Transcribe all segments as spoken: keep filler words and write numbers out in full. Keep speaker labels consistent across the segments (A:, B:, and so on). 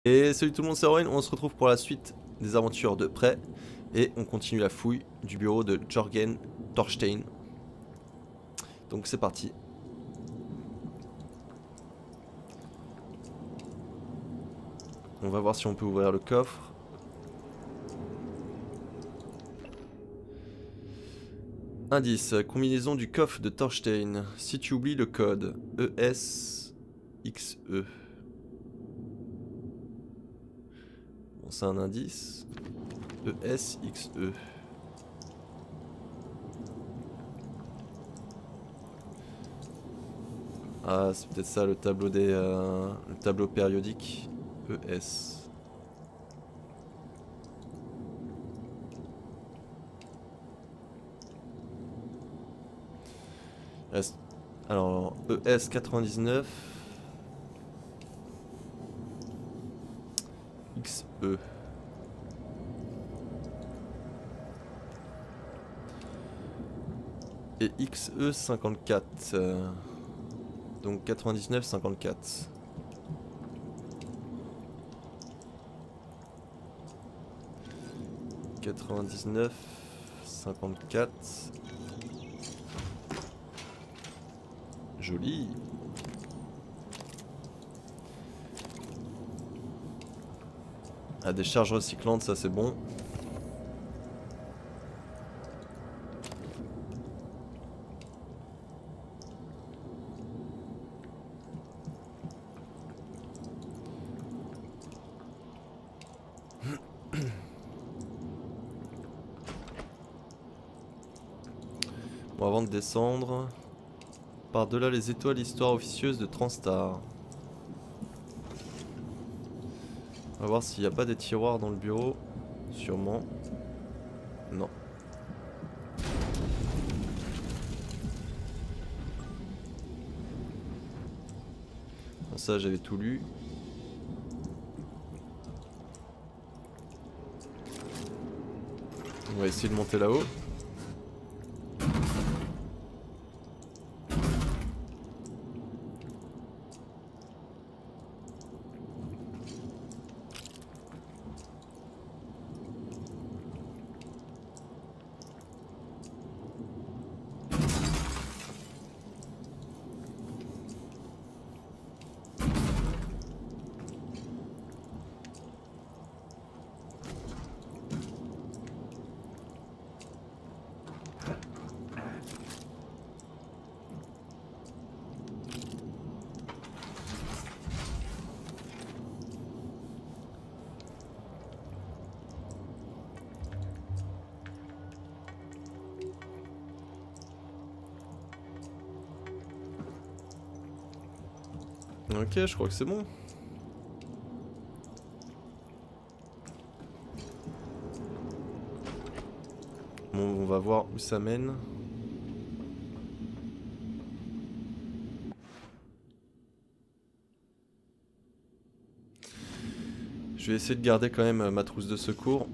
A: Et salut tout le monde, c'est Owen, on se retrouve pour la suite des aventures de Prey et on continue la fouille du bureau de Jörgen Thorstein. Donc c'est parti. On va voir si on peut ouvrir le coffre. Indice, combinaison du coffre de Thorstein. Si tu oublies le code E S X E. Bon, c'est un indice. E S X E. Ah, c'est peut-être ça le tableau des, euh, le tableau périodique. E S. Alors, E S quatre-vingt-dix-neuf. X E. Et X E cinquante-quatre. Euh, donc quatre-vingt-dix-neuf cinquante-quatre. quatre-vingt-dix-neuf cinquante-quatre. Joli. Ah, des charges recyclantes, ça c'est bon. Bon, avant de descendre, par-delà les étoiles, histoire officieuse de Transstar. On va voir s'il n'y a pas des tiroirs dans le bureau. Sûrement. Non. Bon, ça j'avais tout lu. On va essayer de monter là-haut. Ok, je crois que c'est bon. Bon, on va voir où ça mène. Je vais essayer de garder quand même ma trousse de secours.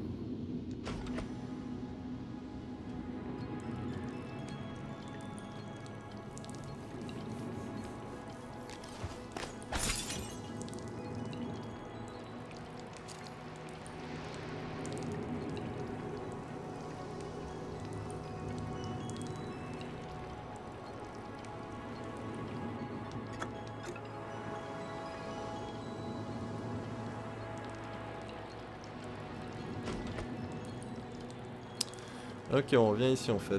A: Ok, on revient ici en fait.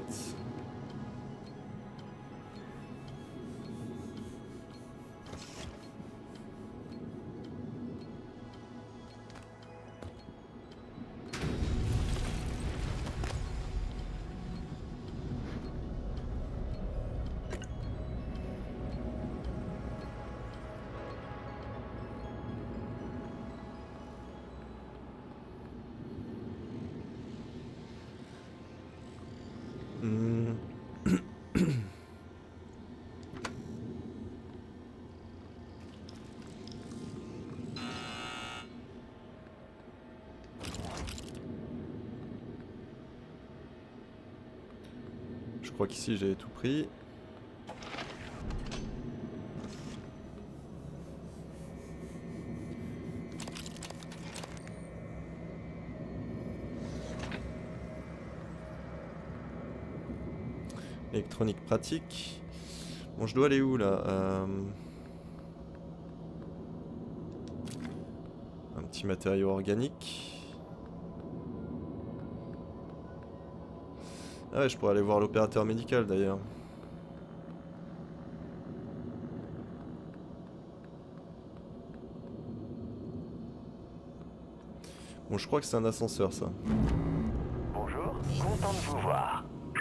A: Hmm. Je crois qu'ici j'avais tout pris. Électronique pratique. Bon, je dois aller où là? euh... Un petit matériau organique. Ah ouais, je pourrais aller voir l'opérateur médical d'ailleurs. Bon, je crois que c'est un ascenseur ça.
B: Bonjour, content de vous voir.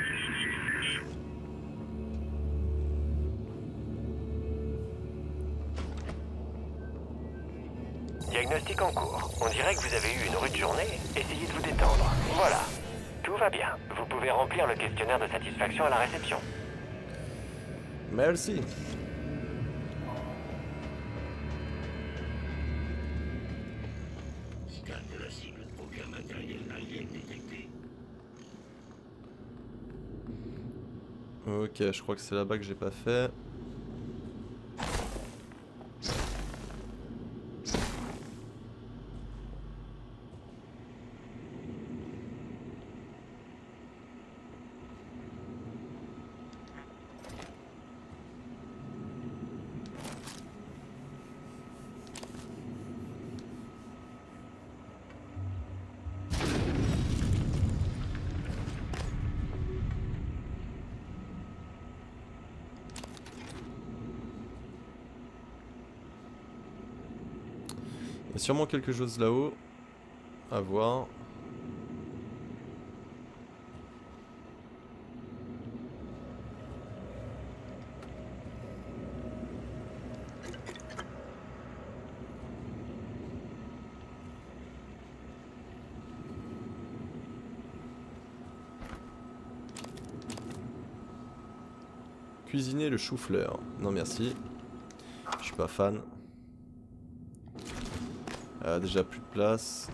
B: Diagnostic en cours. On dirait que vous avez eu une rude journée. Essayez de vous détendre. Voilà. Tout va bien. Vous pouvez remplir le questionnaire de satisfaction à la réception.
A: Merci.
C: Scan de la cible. Aucun matériel alien détecté.
A: Ok, je crois que c'est là-bas que j'ai pas fait. Il y a sûrement quelque chose là-haut à voir. Cuisiner le chou-fleur. Non merci. Je suis pas fan. Euh, déjà plus de place.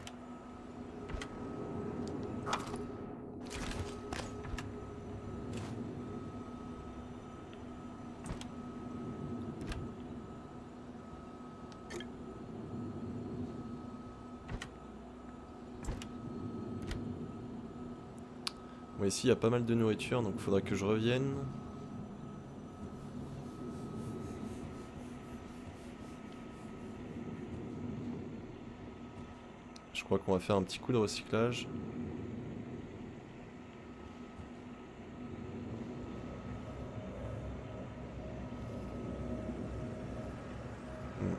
A: Bon, ici il y a pas mal de nourriture donc il faudra que je revienne. Je crois qu'on va faire un petit coup de recyclage. Hmm.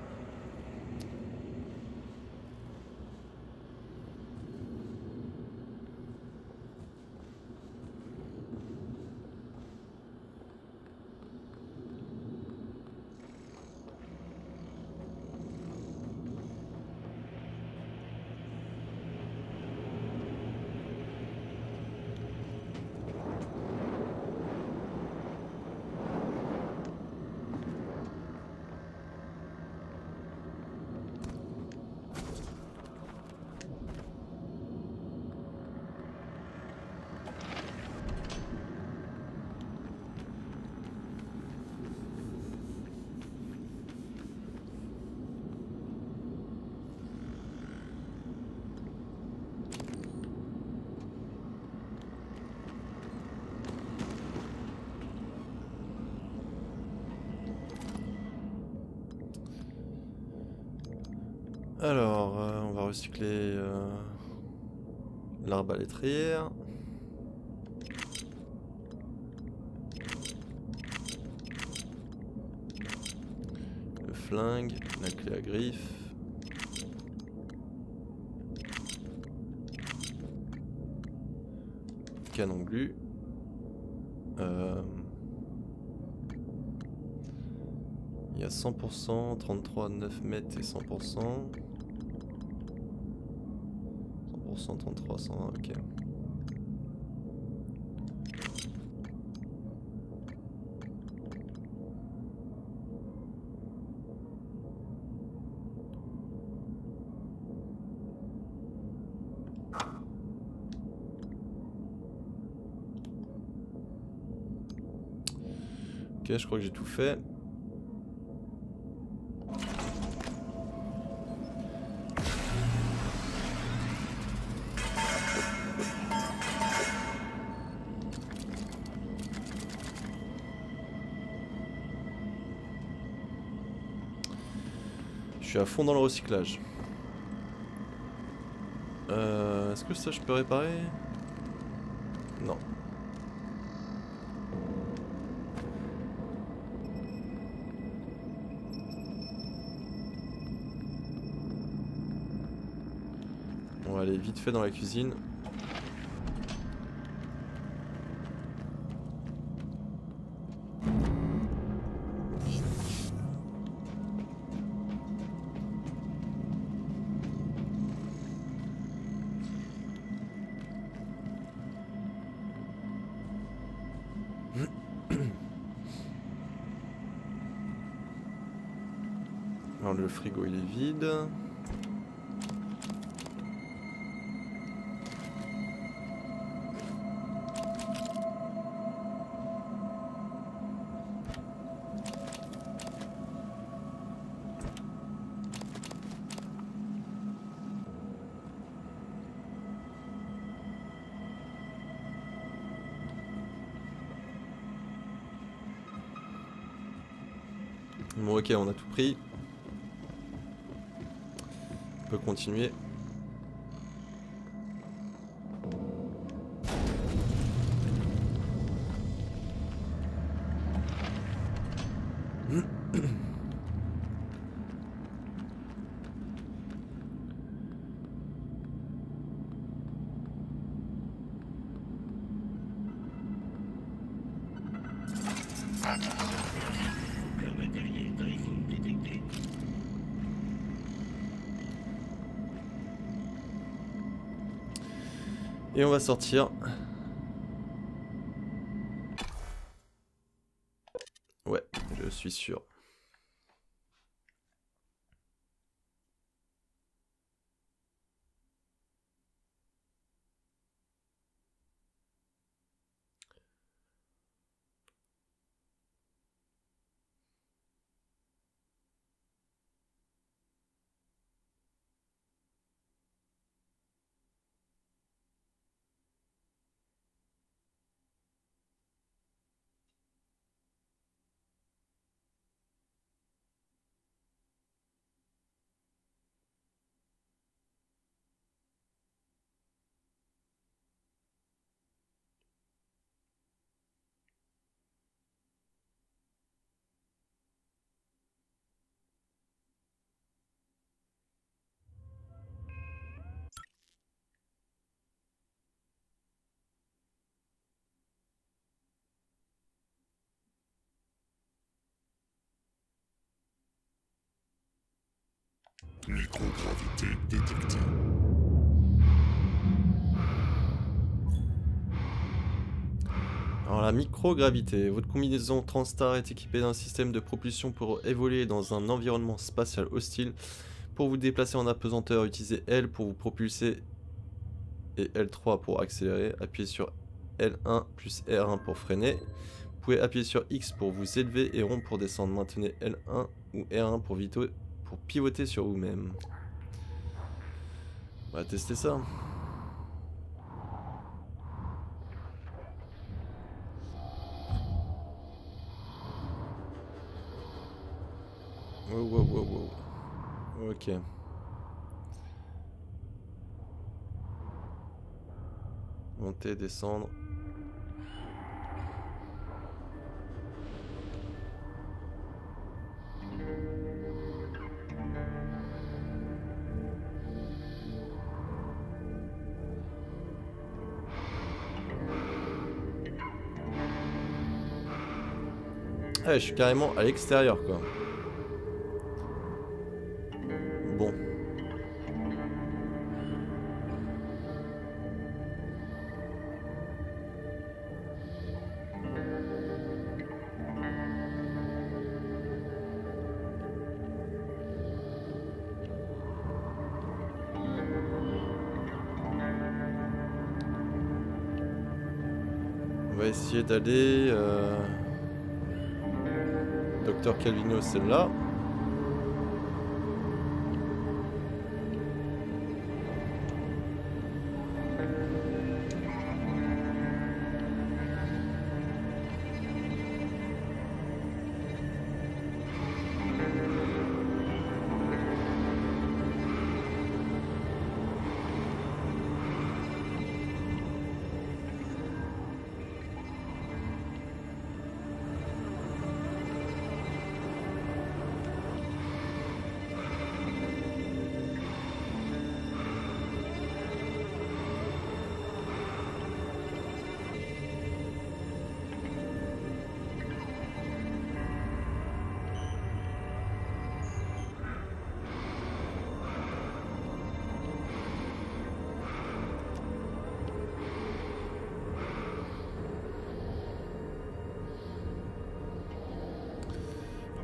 A: Alors, euh, on va recycler euh, l'arbalétrière. Le flingue, la clé à griffe. Canon glu. Euh, il y a cent pour cent, trente-trois, neuf mètres et cent pour cent. cent pour cent, trente-trois, cent un, ok. Ok, je crois que j'ai tout fait. Je suis à fond dans le recyclage. Euh, Est-ce que ça je peux réparer? Non. On va aller vite fait dans la cuisine. Alors le frigo il est vide. Bon ok, on a tout pris. On peut continuer.
C: Aucun matériel Gryphon détecté.
A: Et on va sortir. Ouais, je suis sûr.
C: Microgravité détectée.
A: Alors la microgravité, votre combinaison Transstar est équipée d'un système de propulsion pour évoluer dans un environnement spatial hostile. Pour vous déplacer en apesanteur, utilisez L pour vous propulser et L trois pour accélérer. Appuyez sur L un plus R un pour freiner. Vous pouvez appuyer sur X pour vous élever et rond pour descendre. Maintenez L un ou R un pour, vito- pour pivoter sur vous-même. On va tester ça. Wow, wow, wow, wow. Ok. Monter, descendre. Ah, je suis carrément à l'extérieur quoi. Bon. On va essayer d'aller... Euh... Docteur Calvino, c'est là.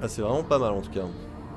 A: Ah, c'est vraiment pas mal en tout cas.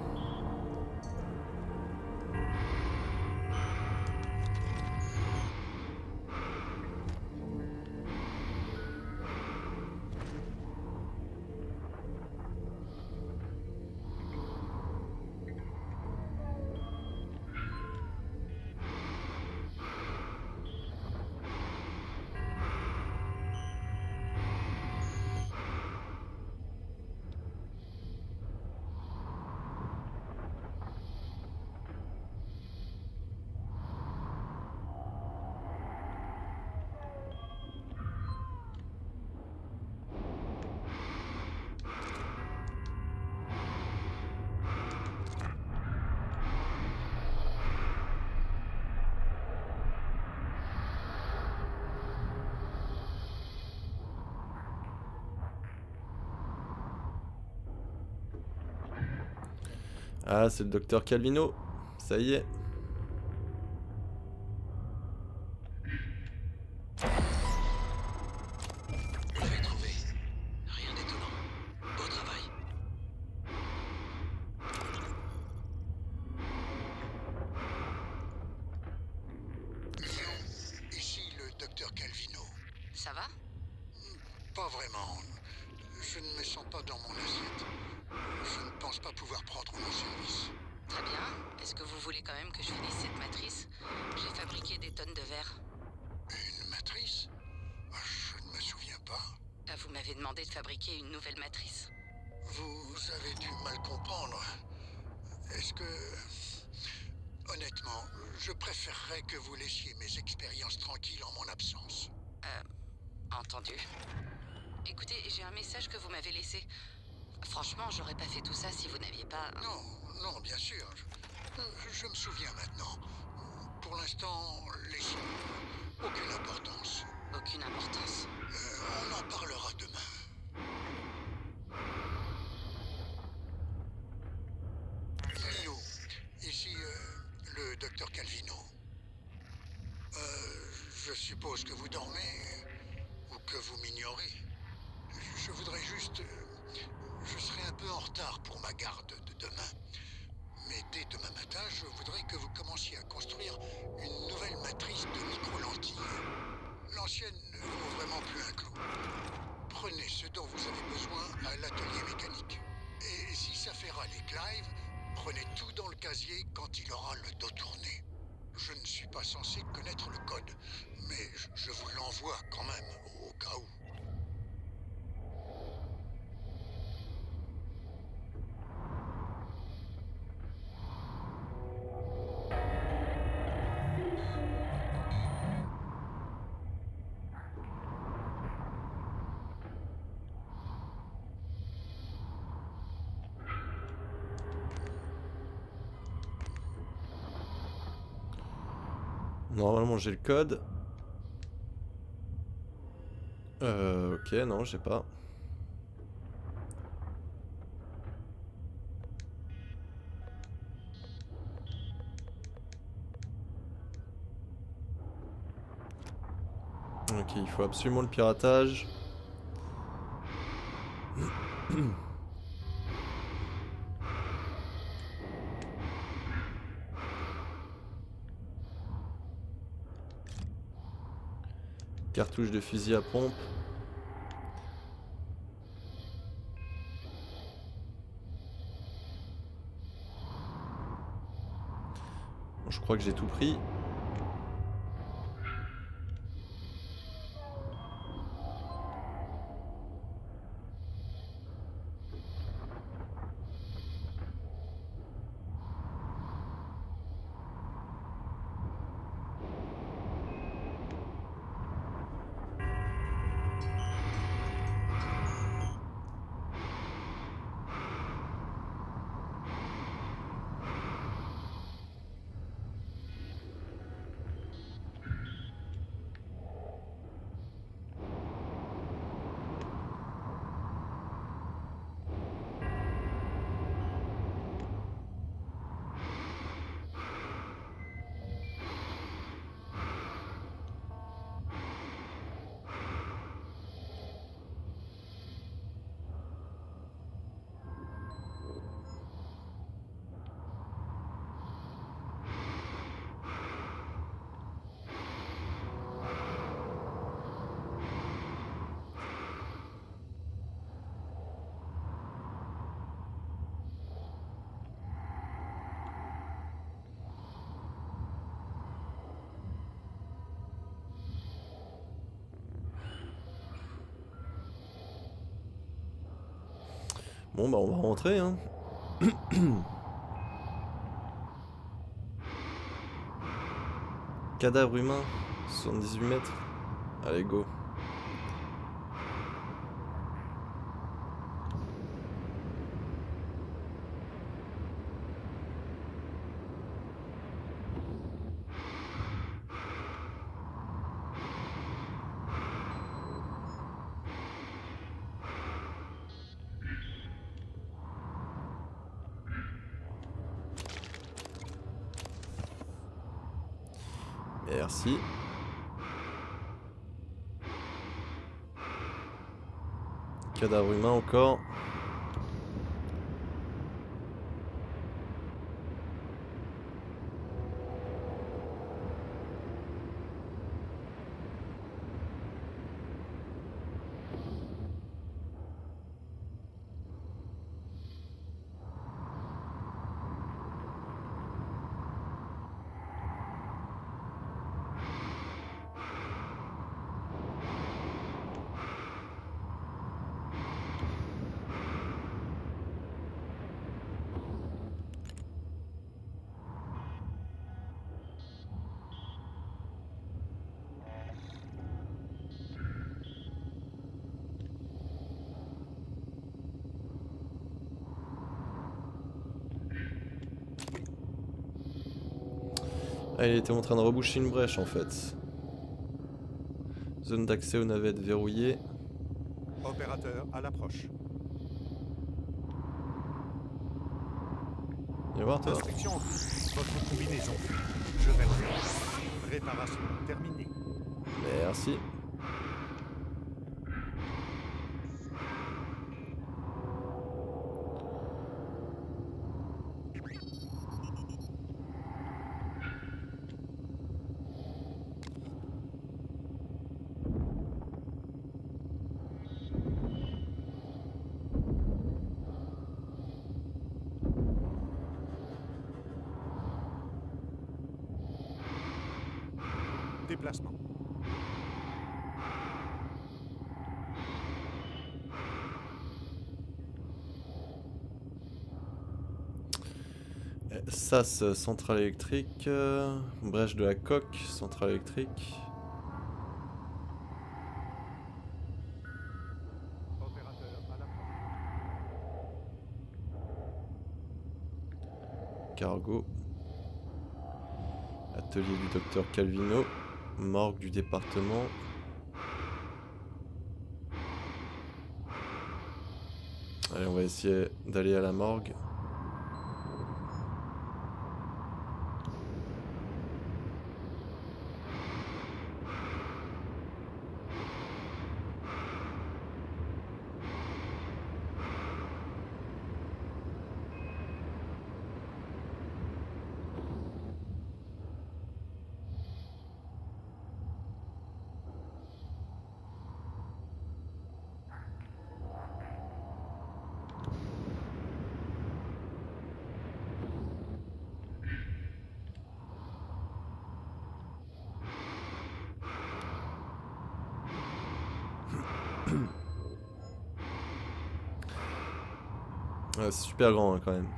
A: Ah, c'est le docteur Calvino. Ça y est.
C: On l'avait trouvé. Rien d'étonnant. Beau travail.
D: Ici le docteur Calvino.
E: Ça va?
D: Pas vraiment. Je ne me sens pas dans mon assiette. Je ne pense pas pouvoir prendre mon service.
E: Très bien. Est-ce que vous voulez quand même que je finisse cette matrice? J'ai fabriqué des tonnes de verre.
D: Une matrice? Je ne me souviens pas.
E: Ah, vous m'avez demandé de fabriquer une nouvelle matrice.
D: Vous avez dû mal comprendre. Est-ce que... Honnêtement, je préférerais que vous laissiez mes expériences tranquilles en mon absence.
E: Euh... Entendu. Écoutez, j'ai un message que vous m'avez laissé. Franchement, j'aurais pas fait tout ça si vous n'aviez pas...
D: Non, non, bien sûr. Je, je me souviens maintenant. Pour l'instant, laissons. Aucune importance.
E: Aucune importance.
D: Euh, on en parlera demain. Nio, ici euh, le docteur Calvino. Euh, je suppose que vous dormez ou que vous m'ignorez. Je voudrais juste... euh, je serai un peu en retard pour ma garde de demain. Mais dès demain matin, je voudrais que vous commenciez à construire une nouvelle matrice de micro-lentilles. L'ancienne ne vaut vraiment plus un clou. Prenez ce dont vous avez besoin à l'atelier mécanique. Et si ça fait râler Clive, prenez tout dans le casier quand il aura le dos tourné. Je ne suis pas censé connaître le code, mais je, je vous l'envoie quand même, au cas où.
A: Normalement j'ai le code. Euh, ok, non, j'ai pas. Ok, il faut absolument le piratage. Cartouche de fusil à pompe. Bon, je crois que j'ai tout pris. Bon bah on va rentrer hein. Cadavre humain, soixante-dix-huit mètres. Allez go. Merci. Cadavre humain encore. Ah, il était en train de reboucher une brèche en fait. Zone d'accès aux navettes verrouillée.
F: Opérateur à l'approche.
A: Viens voir toi.
F: Inspection en cours. Votre combinaison. Je vais refaire. Réparation terminée.
A: Merci.
F: Déplacement.
A: S A S, centrale électrique. euh, Brèche de la coque, centrale électrique.
F: Opérateur à l'approche.
A: Cargo. Atelier du docteur Calvino. Morgue du département. Allez, on va essayer d'aller à la morgue. Ouais, c'est super grand hein, quand même.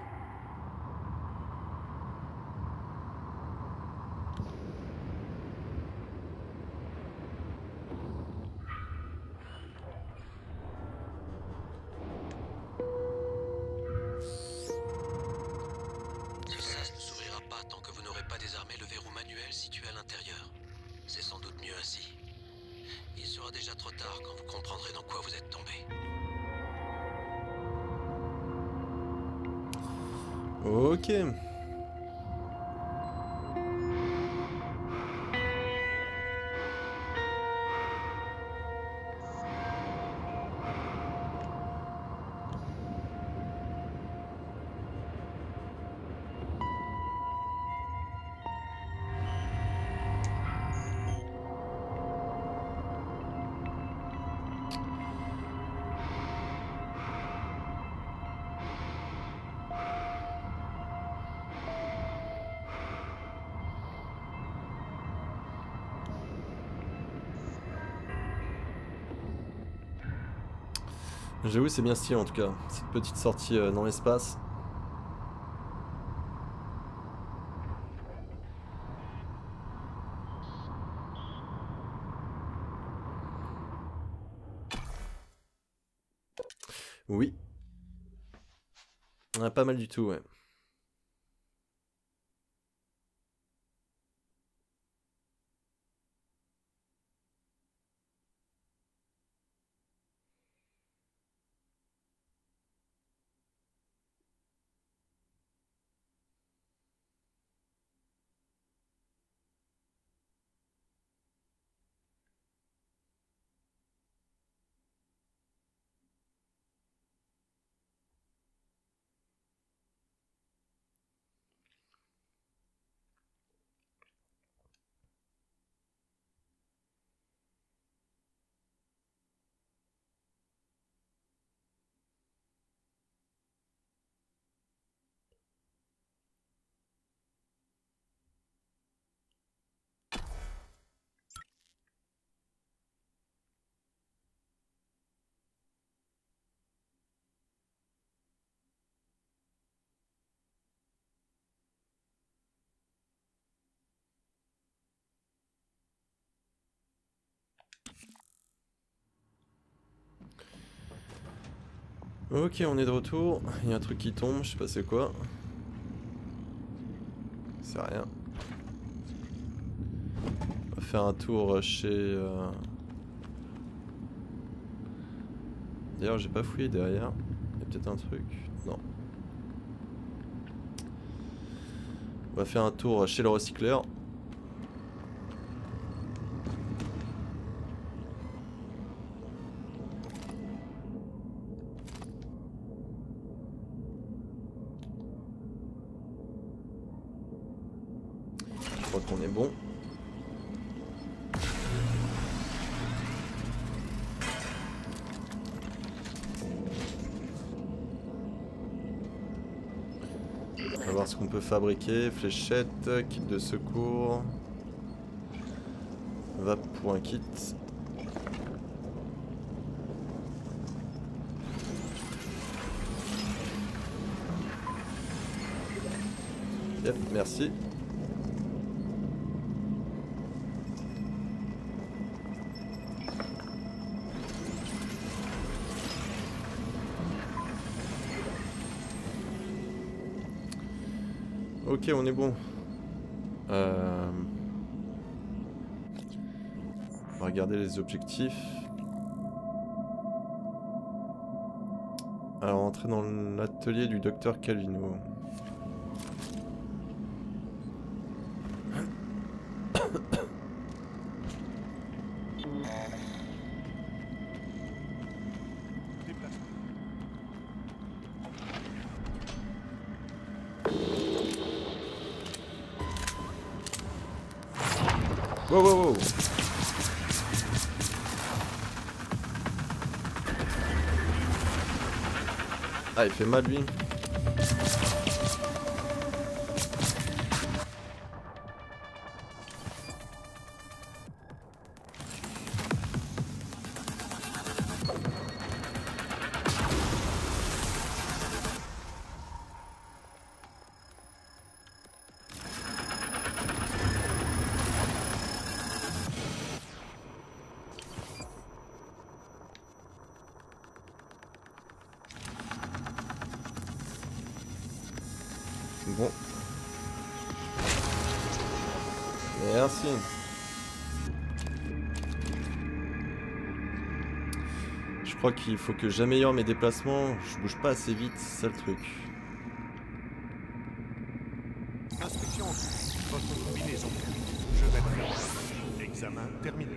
C: Ce sas ne s'ouvrira pas tant que vous n'aurez pas désarmé le verrou manuel situé à l'intérieur. C'est sans doute mieux ainsi. Il sera déjà trop tard quand vous comprendrez dans quoi vous êtes tombé.
A: Ok. J'avoue, c'est bien stylé en tout cas, cette petite sortie euh, dans l'espace. Oui. Ah, pas mal du tout, ouais. Ok, on est de retour. Il y a un truc qui tombe, je sais pas c'est quoi. C'est rien. On va faire un tour chez... Euh... D'ailleurs, j'ai pas fouillé derrière. Il y a peut-être un truc. Non. On va faire un tour chez le recycleur. Je crois qu'on est bon. On va voir ce qu'on peut fabriquer. Fléchette, kit de secours. Va pour un kit. Yep, merci. Ok, on est bon. Euh... On va regarder les objectifs. Alors, entrer dans l'atelier du docteur Calvino. Wow, wow, wow. Ah, il fait mal lui. Bon. Merci. Je crois qu'il faut que j'améliore mes déplacements. Je bouge pas assez vite, c'est ça le truc.
F: Inspection en cours. Votre combinaison. Je vais le faire. Examen terminé.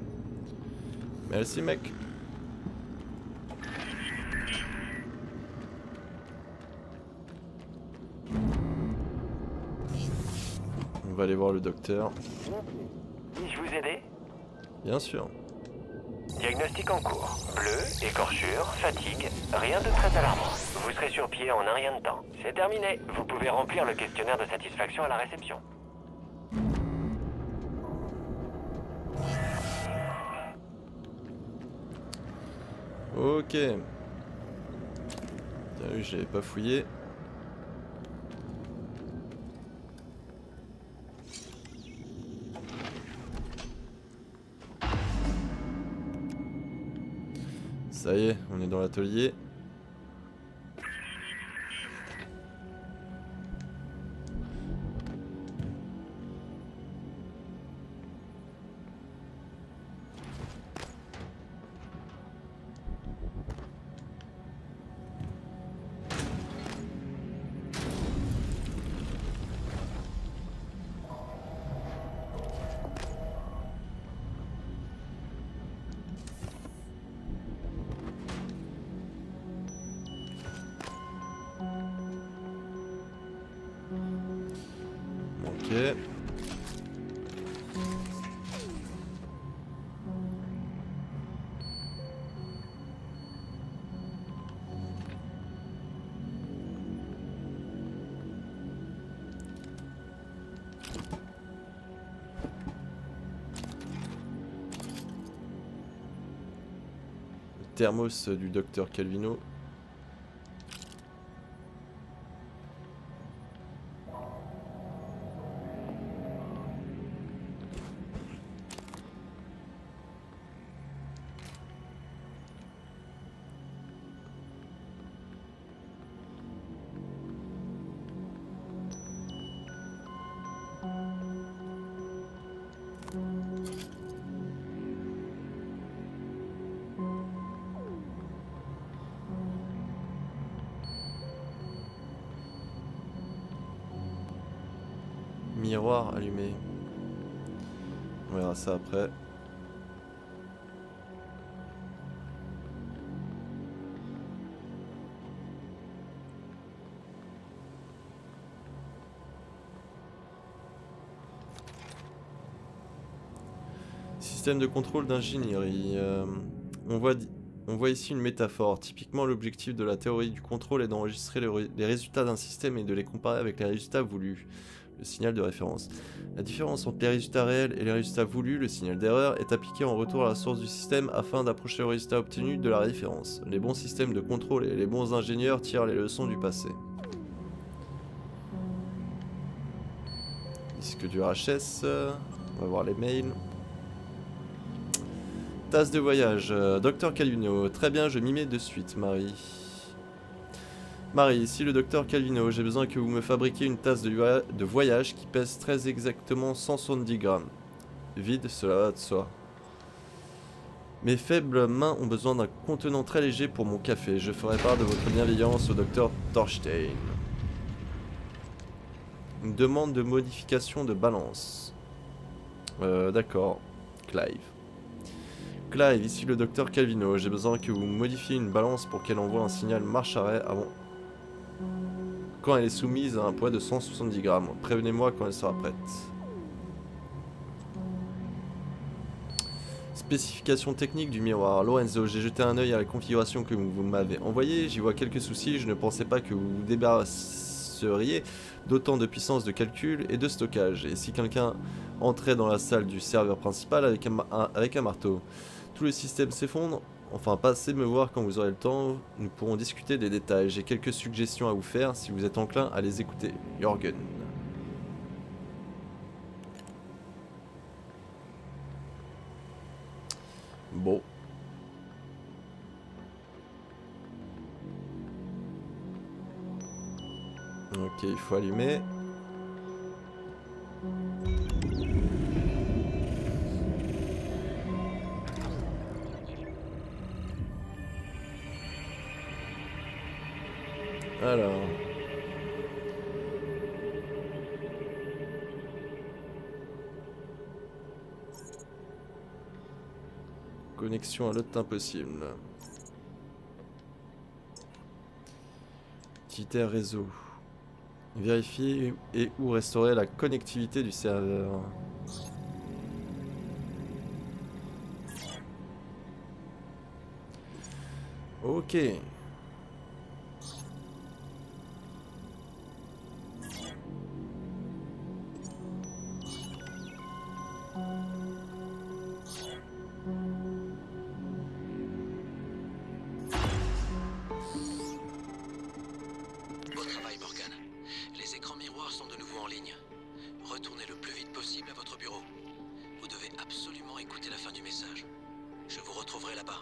A: Merci mec. On va aller voir le docteur.
B: Puis-je vous aider?
A: Bien sûr.
B: Diagnostic en cours. Bleu, écorchure, fatigue, rien de très alarmant. Vous serez sur pied en un rien de temps. C'est terminé. Vous pouvez remplir le questionnaire de satisfaction à la réception.
A: Ok. Bien vu, je l'avais pas fouillé. Ça y est, on est dans l'atelier. Ok. Le thermos du docteur Calvino. Miroir allumé. On verra ça après. Système de contrôle d'ingénierie. Euh, on voit, on voit ici une métaphore. Typiquement, l'objectif de la théorie du contrôle est d'enregistrer les, les résultats d'un système et de les comparer avec les résultats voulus. Le signal de référence. La différence entre les résultats réels et les résultats voulus, le signal d'erreur, est appliqué en retour à la source du système afin d'approcher le résultat obtenu de la référence. Les bons systèmes de contrôle et les bons ingénieurs tirent les leçons du passé. Disque du R H S. On va voir les mails. Tasse de voyage. Euh, Docteur Calvino. Très bien, je m'y mets de suite, Marie. Marie, ici le docteur Calvino, j'ai besoin que vous me fabriquiez une tasse de, de voyage qui pèse très exactement cent soixante-dix grammes. Vide, cela va de soi. Mes faibles mains ont besoin d'un contenant très léger pour mon café. Je ferai part de votre bienveillance au docteur Thorstein. Une demande de modification de balance. Euh, d'accord. Clive. Clive, ici le docteur Calvino, j'ai besoin que vous modifiez une balance pour qu'elle envoie un signal marche-arrêt avant... quand elle est soumise à un poids de cent soixante-dix grammes. Prévenez-moi quand elle sera prête. Spécification technique du miroir. Lorenzo, j'ai jeté un œil à la configuration que vous m'avez envoyée. J'y vois quelques soucis. Je ne pensais pas que vous vous débarrasseriez d'autant de puissance de calcul et de stockage. Et si quelqu'un entrait dans la salle du serveur principal avec un, un, avec un marteau, tout le système s'effondre. Enfin, passez me voir quand vous aurez le temps, nous pourrons discuter des détails. J'ai quelques suggestions à vous faire si vous êtes enclin à les écouter. Jorgen. Bon. Ok, il faut allumer. Alors... Connexion à l'autre impossible. Activité réseau. Vérifier et ou restaurer la connectivité du serveur. Ok.
C: retourner le plus vite possible à votre bureau. Vous devez absolument écouter la fin du message. Je vous retrouverai là-bas.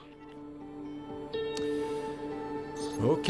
A: Ok.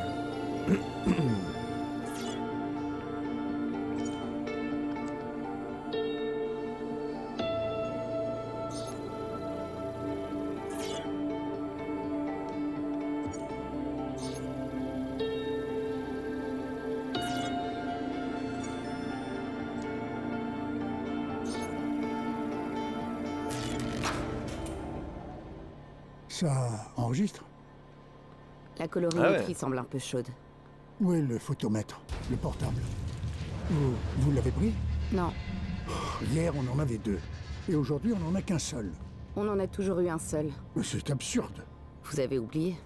D: Ça enregistre?
E: La colorimétrie
A: Ah ouais.
E: semble un peu chaude.
D: Où est le photomètre? Le portable? Vous, vous l'avez pris?
E: Non,
D: Hier, on en avait deux. Et aujourd'hui, on n'en a qu'un seul.
E: on en a toujours eu un seul.
D: Mais c'est absurde.
E: Vous avez oublié.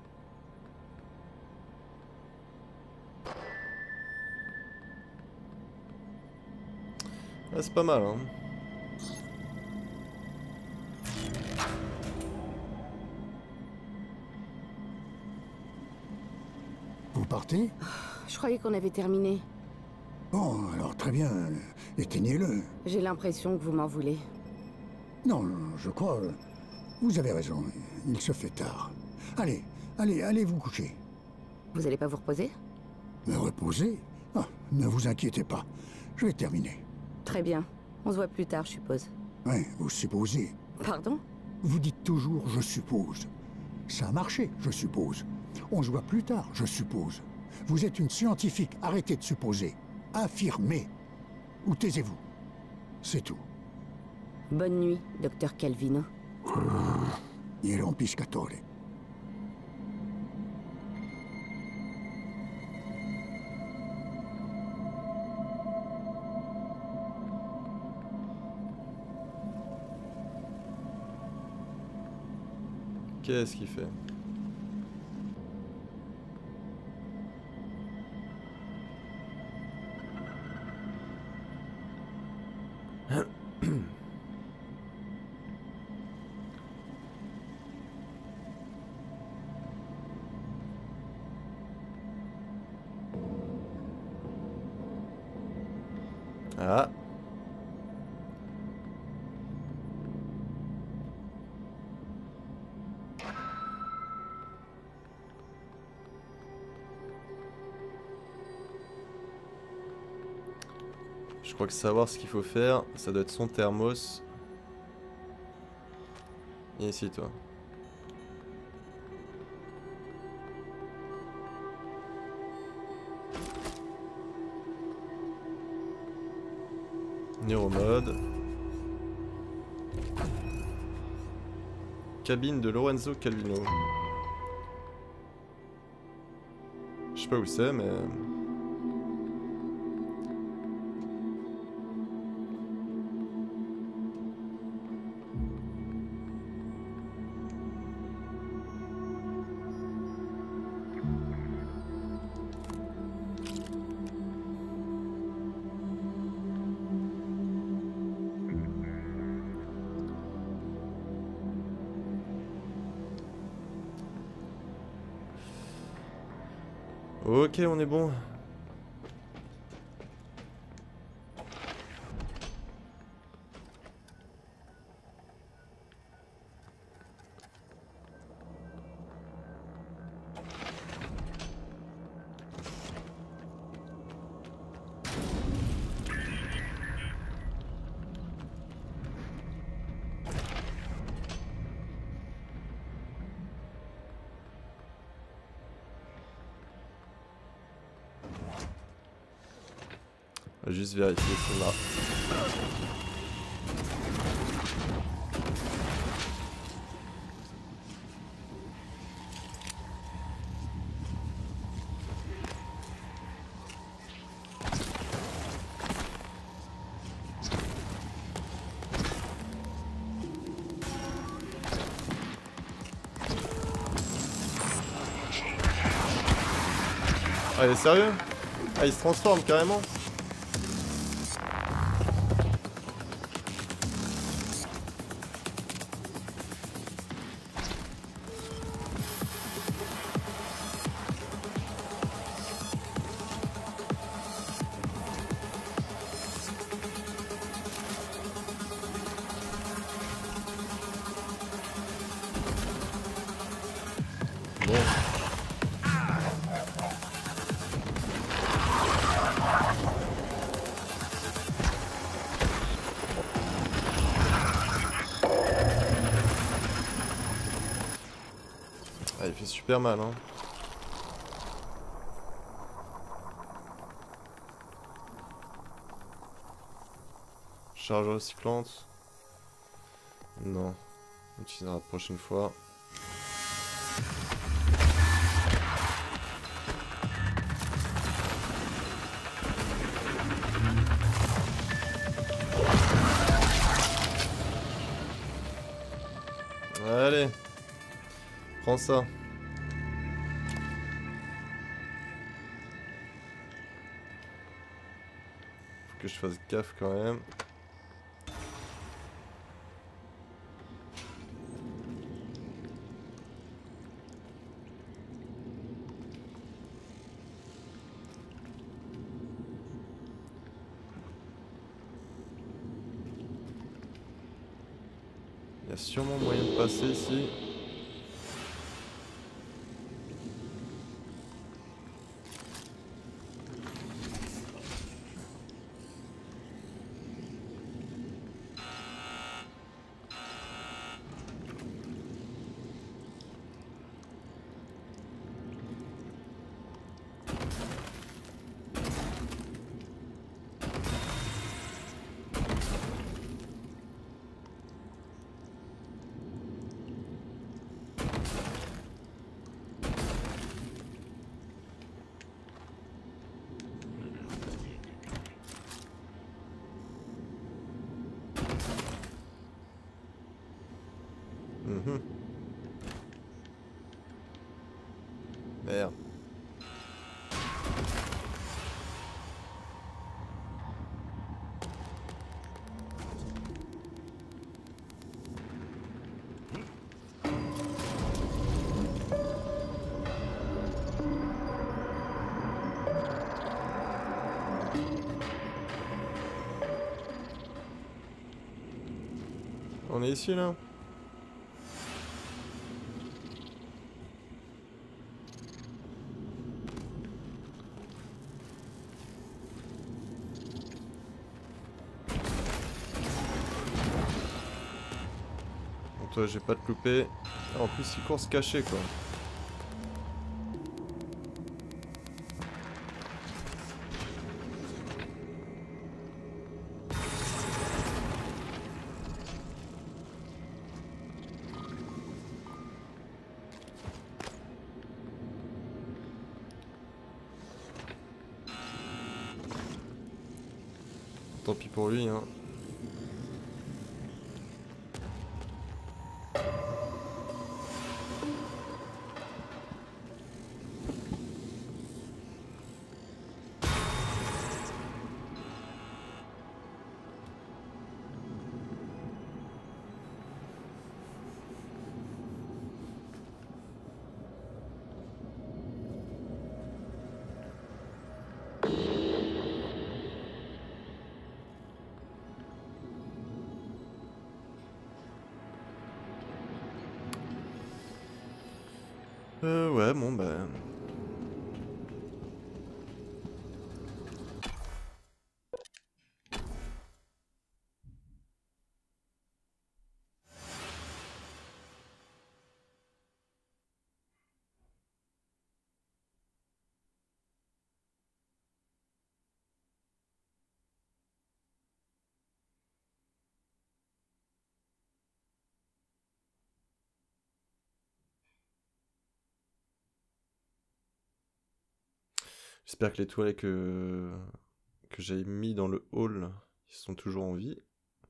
A: Ah, c'est pas mal, hein.
D: Vous partez?
E: Je croyais qu'on avait terminé.
D: Bon, alors très bien. Éteignez-le.
E: J'ai l'impression que vous m'en voulez.
D: Non, je crois... Vous avez raison. Il se fait tard. Allez, allez, allez vous coucher.
E: Vous allez pas vous reposer?
D: Me reposer? Ah, ne vous inquiétez pas. Je vais terminer.
E: Très bien. On se voit plus tard, je suppose.
D: Ouais, vous supposez.
E: Pardon?
D: Vous dites toujours « je suppose ». Ça a marché, je suppose. On se voit plus tard, je suppose. Vous êtes une scientifique, arrêtez de supposer. Affirmez. Ou taisez-vous. C'est tout.
E: Bonne nuit, docteur Calvino.
D: Il en piscatore.
A: Qu'est-ce qu'il fait? Ah. Je crois que savoir ce qu'il faut faire, ça doit être son thermos. Viens ici, toi. Neuromode. Cabine de Lorenzo Calvino. Je sais pas où c'est, mais... Ok, on est bon. On va juste vérifier si là. Ah, il est sérieux? Ah, il se transforme carrément? super mal, hein. Charge recyclante. Non. On utilisera la prochaine fois. Allez. Prends ça. Faut que je fasse gaffe quand même. Il y a sûrement moyen de passer ici. Mhm. Merde. On est ici là? Bon, toi, j'ai pas de loupé. Ah, en plus, il court se cacher quoi. Tant pis pour lui, hein. Euh, ouais, bon, bah... J'espère que les toilettes que, que j'ai mis dans le hall, ils sont toujours en vie.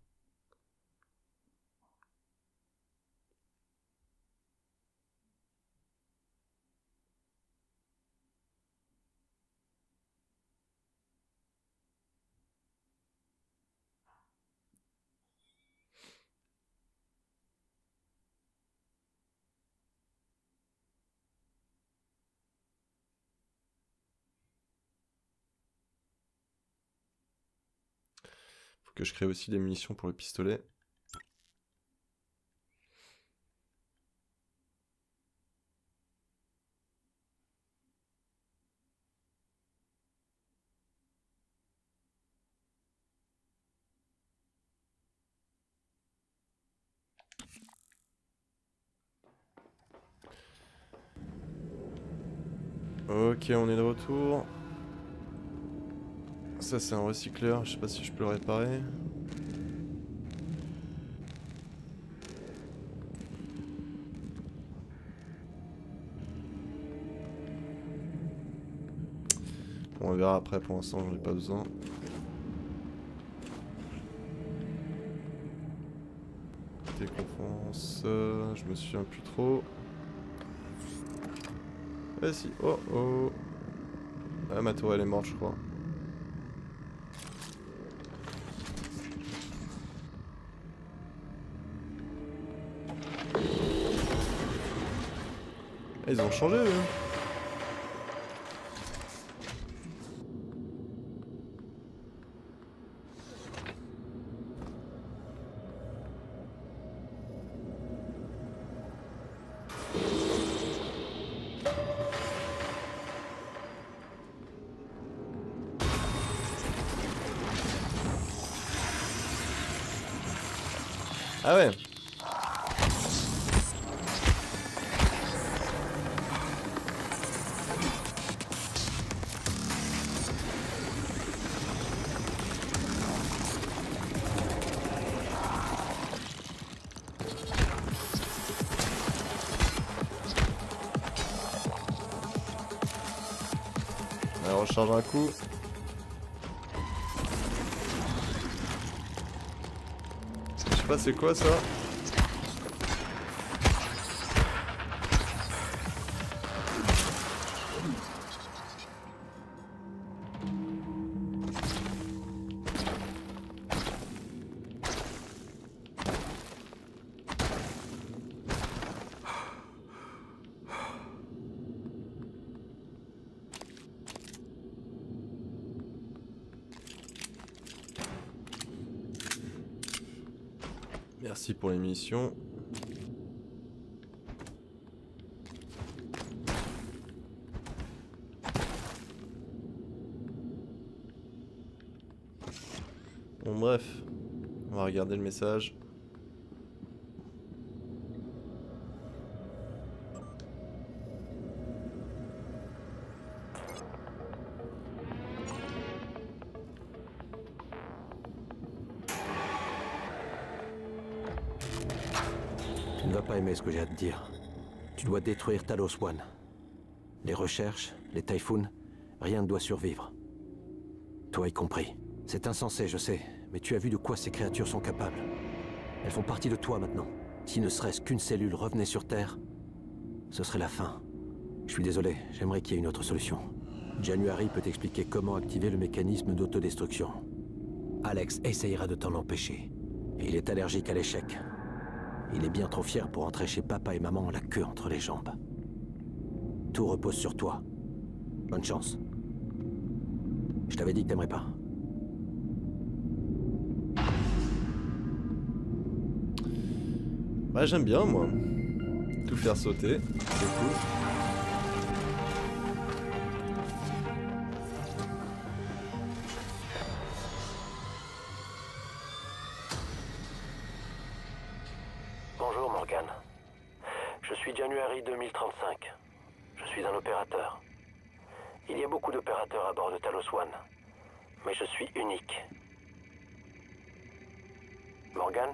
A: Faut que je crée aussi des munitions pour le pistolet. Ok, on est de retour. Ça c'est un recycleur, je sais pas si je peux le réparer. Bon, on verra après, pour l'instant j'en ai pas besoin. Déconférence, euh, je me souviens plus trop. Ah si, oh oh. Ah, ma tour elle est morte je crois. Ah, ils ont changé eux. Ah ouais. On recharge un coup. Je sais pas c'est quoi ça. Merci pour l'émission. Bon bref, on va regarder le message.
C: Tu ne vas pas aimer ce que j'ai à te dire. Tu dois détruire Talos One. Les recherches, les Typhoons, rien ne doit survivre. Toi y compris. C'est insensé, je sais, mais tu as vu de quoi ces créatures sont capables. Elles font partie de toi maintenant. Si ne serait-ce qu'une cellule revenait sur Terre, ce serait la fin. Je suis désolé, j'aimerais qu'il y ait une autre solution. January peut t'expliquer comment activer le mécanisme d'autodestruction. Alex essayera de t'en empêcher. Il est allergique à l'échec. Il est bien trop fier pour entrer chez papa et maman la queue entre les jambes. Tout repose sur toi. Bonne chance. Je t'avais dit que t'aimerais pas.
A: Bah j'aime bien moi. Tout faire sauter, c'est cool.
B: Bonjour Morgan. Je suis January deux mille trente-cinq. Je suis un opérateur. Il y a beaucoup d'opérateurs à bord de Talos One, mais je suis unique. Morgan?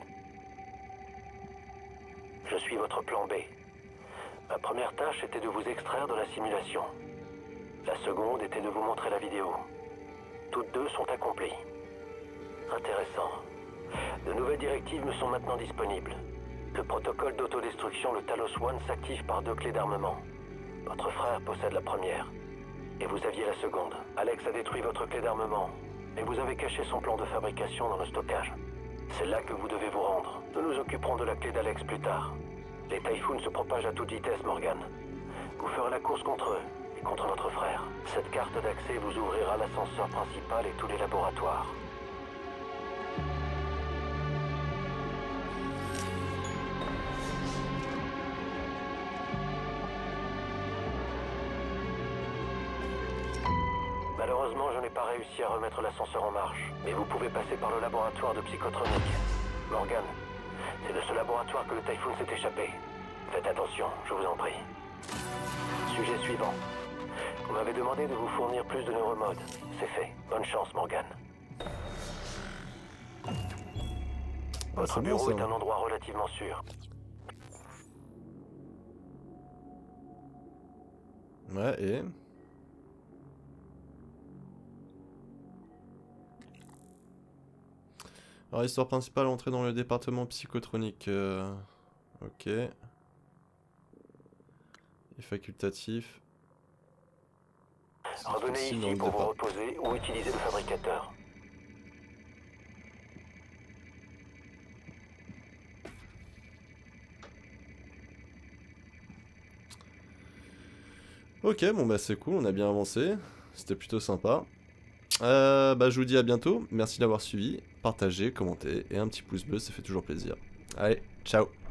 B: Je suis votre plan B. Ma première tâche était de vous extraire de la simulation. La seconde était de vous montrer la vidéo. Toutes deux sont accomplies. Intéressant. De nouvelles directives me sont maintenant disponibles. Le protocole d'autodestruction, le Talos One, s'active par deux clés d'armement. Votre frère possède la première, et vous aviez la seconde. Alex a détruit votre clé d'armement, et vous avez caché son plan de fabrication dans le stockage. C'est là que vous devez vous rendre. Nous nous occuperons de la clé d'Alex plus tard. Les Typhoons se propagent à toute vitesse, Morgan. Vous ferez la course contre eux, et contre notre frère. Cette carte d'accès vous ouvrira l'ascenseur principal et tous les laboratoires. Malheureusement, je n'ai pas réussi à remettre l'ascenseur en marche, mais vous pouvez passer par le laboratoire de psychotronique. Morgan, c'est de ce laboratoire que le Typhoon s'est échappé. Faites attention, je vous en prie. Sujet suivant. Vous m'avez demandé de vous fournir plus de neuromodes. C'est fait. Bonne chance, Morgan. Votre
A: bon,
B: bureau
A: ça.
B: est un endroit relativement sûr.
A: Ouais, et... Alors, histoire principale, entrer dans le département psychotronique. Euh... Ok. Et facultatif.
B: Revenez
A: Ici,
B: ici
A: dans le
B: pour vous
A: départ.
B: reposer ou utiliser le fabricateur.
A: Ok, bon bah c'est cool, on a bien avancé. C'était plutôt sympa. Euh, bah je vous dis à bientôt. Merci d'avoir suivi. Partagez, commentez et un petit pouce bleu, ça fait toujours plaisir. Allez, ciao!